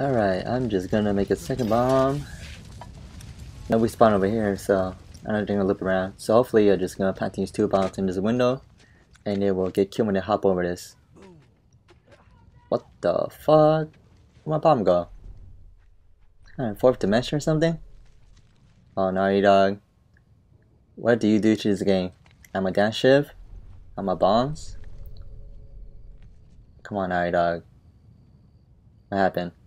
Alright, I'm just gonna make a second bomb. Now we spawn over here, so I'm not gonna loop around. So hopefully I'm just gonna plant these 2 bombs in this window, and they will get killed when they hop over this. What the fuck? Where'd my bomb go? Kind of 4th dimension or something? Oh, Naughty Dog. What do you do to this game? I'm a dance shiv? I'm a bombs? Come on, Naughty Dog. What happened?